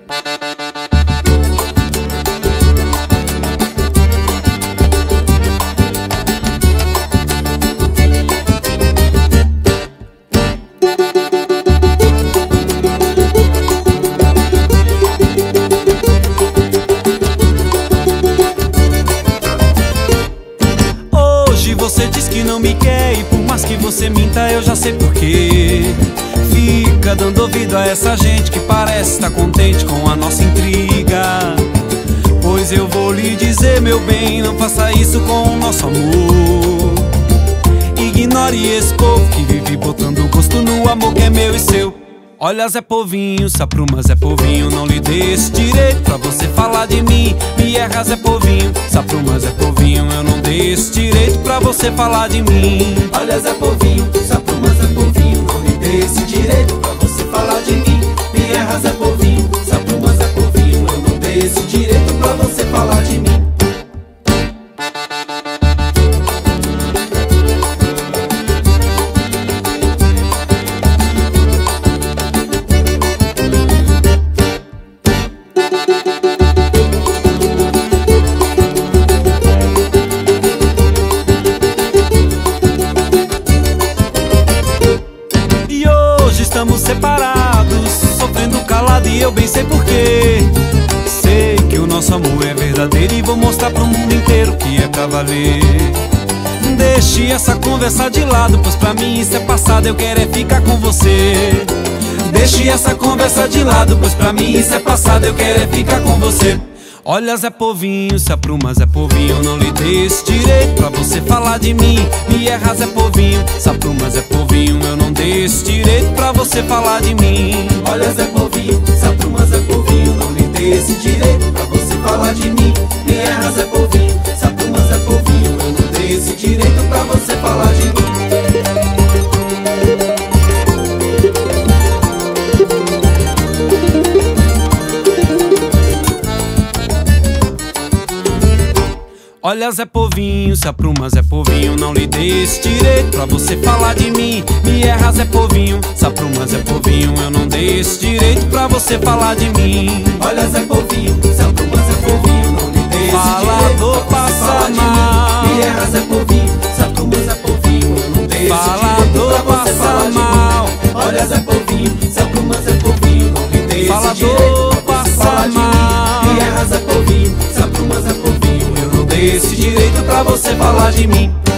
Você diz que não me quer e por mais que você minta eu já sei porquê. Fica dando ouvido a essa gente que parece estar contente com a nossa intriga. Pois eu vou lhe dizer, meu bem, não faça isso com o nosso amor. Ignore esse povo que vive botando gosto no amor que é meu e seu. Olha, Zé Povinho, sapruma Zé Povinho, não lhe dê esse direito pra você falar de mim. Me erra, Zé Povinho, sapruma Zé Povinho, eu não dei esse direito pra você falar de mim. Olha, Zé Povinho, sapruma Zé Povinho, não lhe dê esse direito pra você falar de mim. Me erra, Zé Povinho, sapruma Zé Povinho, eu não dei esse direito pra você falar de mim. Estamos separados, sofrendo calado e eu bem sei porquê. Sei que o nosso amor é verdadeiro e vou mostrar pro mundo inteiro que é pra valer. Deixe essa conversa de lado, pois pra mim isso é passado, eu quero é ficar com você. Deixe essa conversa de lado, pois pra mim isso é passado, eu quero é ficar com você. Olha, Zé Povinho, se apruma Zé Povinho, não lhe dê esse direito pra você falar de mim. Me erra, Zé Povinho, se apruma Zé Povinho, eu não dei esse direito pra você falar de mim. Olha, Zé Povinho, se apruma Zé Povinho, não lhe dê esse direito pra você falar de mim. Me erra, Zé Povinho, se apruma Zé Povinho, eu não dei esse direito pra você falar de mim. Olha, Zé Povinho, se apruma Zé Povinho, não lhe dê esse direito pra você falar de mim. Me erra, Zé Povinho, se apruma Zé Povinho, eu não dei esse direito pra você falar de mim. Olha, Zé Povinho, se apruma Zé Povinho, não lhe dê esse falador direito pra você falar de mal. mim. Me erra, Zé Povinho, se apruma Zé Povinho, eu não dei esse direito pra você falar de mal. mim. Olha, Zé Povinho, se apruma Zé Povinho, não lhe dê esse direito pra você falar de mim. Me erra, Zé Povinho, se apruma Zé Povinho, eu não dei esse direito pra você falar de mim.